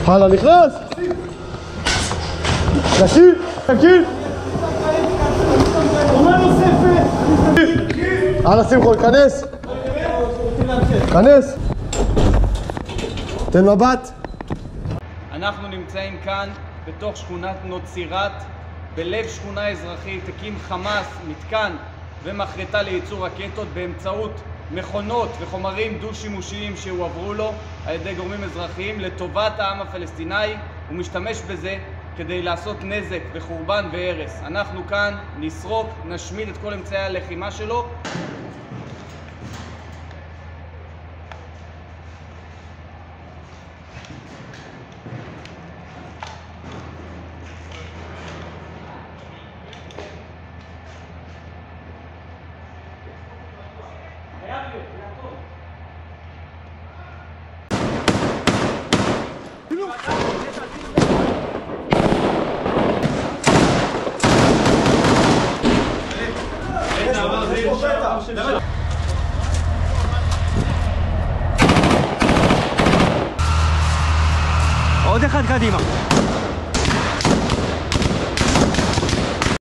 הלאה, נכנס! נקי! נקי! עונה נוספת! הלאה, שמחון, כנס! כנס! תן מבט! אנחנו נמצאים כאן בתוך שכונת נוצרת, בלב שכונה אזרחית. הקים חמאס מתקן ומחרטה לייצור רקטות באמצעות מכונות וחומרים דו-שימושיים שהועברו לו על ידי גורמים אזרחיים לטובת העם הפלסטיני. הוא משתמש בזה כדי לעשות נזק וחורבן והרס. אנחנו כאן נסרוק, נשמיד את כל אמצעי הלחימה שלו. עוד אחד קדימה.